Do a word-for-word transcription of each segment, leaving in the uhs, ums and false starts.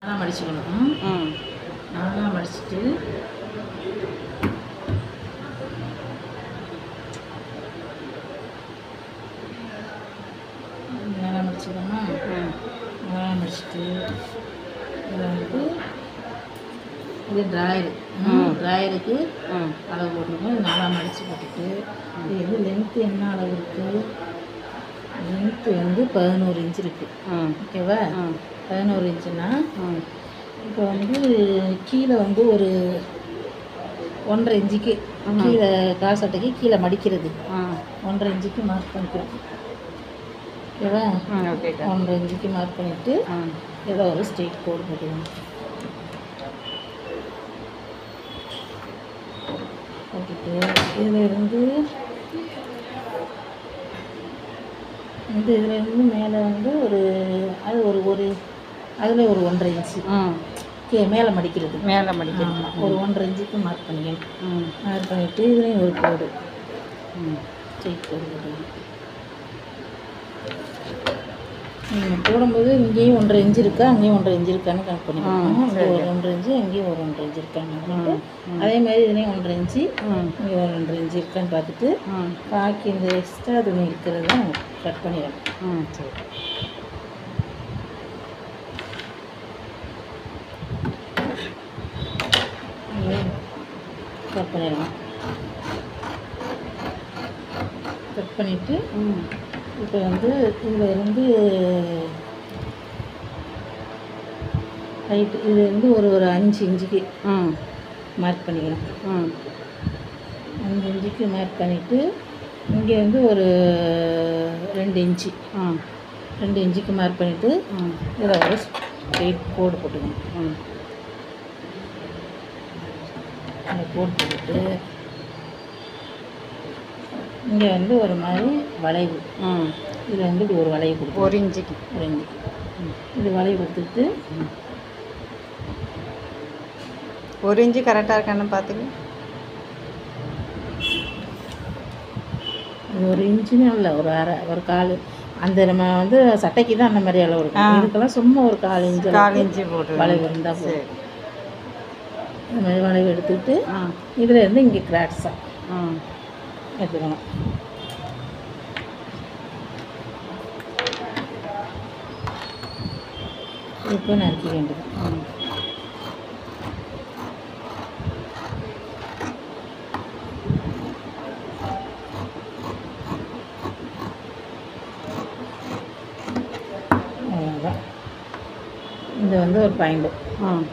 நல்லா மடிச்சுக்கணும். ம் நல்லா மடிச்சுட்டு நல்லா மடிச்சுக்கணுமா? ம் நல்லா மடிச்சுட்டு இதில் வந்து இது ட்ராயரு ட்ராயருக்கு ம் அளவு போட்டுக்கணும். இது நல்லா மடித்து போட்டுட்டு இது வந்து லென்த்து என்ன அளவு இருக்குது? லென்த்து வந்து பதினோரு இன்ச்சு இருக்குது. ம் ஓகேவா? ம் பதினோரு இன்ச்சுன்னா ம் இப்போ வந்து கீழே வந்து ஒரு ஒன்றரை இன்ச்சுக்கு கீழே கால் சட்டைக்கு கீழே மடிக்கிறது ம் ஒன்றரை இன்ச்சுக்கு மார்க் பண்ணிக்கிறோம். ஓகேவா? ம் ஓகேக்கா. ஒன்றரை இன்ச்சுக்கு மார்க் பண்ணிவிட்டு ம் ஏதோ ஒரு ஸ்ட்ரெயிட் கோடு போட்டுக்கணும். போட்டுட்டு இதில் இருந்து இந்த இதில் இருந்து மேலே வந்து ஒரு அது ஒரு ஒரு அதில் ஒரு ஒன்றரை இன்ச்சு ம் கே மேலே மடிக்கிறது மேலே மடிக்கணும். ஆமாம், ஒரு ஒன்றரை இன்ச்சுக்கு மார்க் பண்ணிக்கணும். ம் மார்க் பண்ணிவிட்டு இதுலேயும் ஒரு கோடு ம் ஸ்ட்ரெயிட் கோடு போட்டுக்கணும். நீங்கள் போடும்போது இங்கேயும் ஒன்றரை இன்ச்சு இருக்கா அங்கேயும் ஒன்றரை இன்ச்சு இருக்கான்னு கணக்கு பண்ணிக்கணும். இங்கே ஒரு ஒன்றரை இன்ச்சு அங்கேயும் ஒரு ஒன்றரை இன்ச்சு இருக்கான்னு பண்ணிட்டு அதே மாதிரி இதுலேயும் ஒன்றரை இன்ச்சு ம் இங்கே ஒரு ஒன்றரை இன்ச்சு இருக்கான்னு பார்த்துட்டு ம் பாக்கி இந்த எக்ஸ்ட்ரா துணி இருக்கிறத நம்ம கட் பண்ணிடணும். ம் சரி. கட் பண்ணிடலாம். கட் பண்ணிவிட்டு ம் இப்போ வந்து இதில் இருந்து ஹைட்டு இது வந்து ஒரு ஒரு அஞ்சு இன்ச்சுக்கு ம் மார்க் பண்ணிக்கலாம். ம் அஞ்சு இன்ச்சுக்கு மார்க் பண்ணிவிட்டு இங்கே வந்து ஒரு ரெண்டு இன்ச்சு ம் ரெண்டு இன்ச்சுக்கு மார்க் பண்ணிவிட்டு ம் இதில் ஒரு ஸ்ட்ரெயிட் கோடு போட்டுக்கணும். ம் அந்த கோடு போட்டுட்டு இங்கே வந்து ஒரு மாதிரி வளைவு ம் இதில் வந்து இப்படி ஒரு வளைவு கொடுக்கும். ஒரு இன்ச்சுக்கு ஒரு இன்ச்சுக்கு இது வளைவு கொடுத்துட்டு ஒரு இன்ச்சு கரெக்டாக இருக்கான்னு பார்த்துங்க. இது ஒரு இன்ச்சுன்னு இல்லை, ஒரு அரை ஒரு கால் அந்த நம்ம வந்து சட்டைக்கு தான் அந்த மாதிரி அளவு இருக்கும். இதுக்கெல்லாம் சும்மா ஒரு கால் இன்ச்சு கால் இன்ச்சு போட்டு வளைவு இருந்தால் சரி. போதும். இந்த மாதிரி வளைவு எடுத்துக்கிட்டு ம் இதில் இருந்து இங்கே கிராட்ஸாக ம் எடுத்துக்கணும். இப்போ நறுக்க வேண்டியது. ம் அவ்வளோதான். இது வந்து ஒரு பாயிண்ட். ம்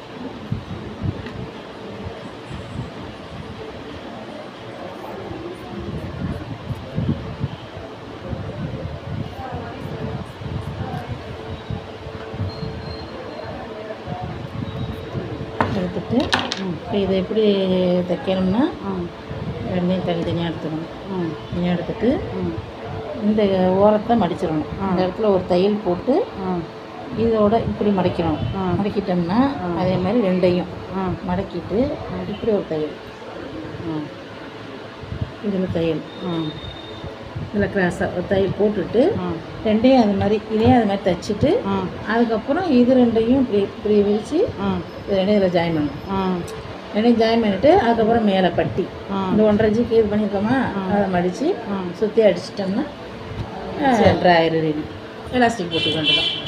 எடுத்துட்டு இப்போ இதை எப்படி தைக்கணும்னா ம் ரெண்டையும் தனித்தனியாக எடுத்துக்கணும். ம் தனியாக எடுத்துட்டு ம் இந்த ஓரத்தை மடிச்சிடணும். இந்த இடத்துல ஒரு தையல் போட்டு ம் இதோட இப்படி மடிக்கணும். ம். மடக்கிட்டோம்னா அதே மாதிரி ரெண்டையும் ம் மடக்கிட்டு இப்படி ஒரு தையல், ம் இதில் தையல், ம் இதில் கிராஸாக ஒரு தையல் போட்டுட்டு ம் ரெண்டையும் அது மாதிரி இதையும் அது மாதிரி தைச்சிட்டு ம் அதுக்கப்புறம் இது ரெண்டையும் இப்படி இப்படி விரித்து ம் இது ரெண்டையும் இதில் ஜாயின் பண்ணணும். ம் ரெண்டையும் ஜாயின் பண்ணிவிட்டு அதுக்கப்புறம் மேலே பட்டி ம் இந்த ஒன்றரை இன்ச்சுக்கு இது பண்ணியிருக்கோமா அதை மடித்து ம் சுற்றி அடிச்சிட்டோம்னா ட்ராயர் ரெடி. எலாஸ்டிக் போட்டு வேண்டியதான்.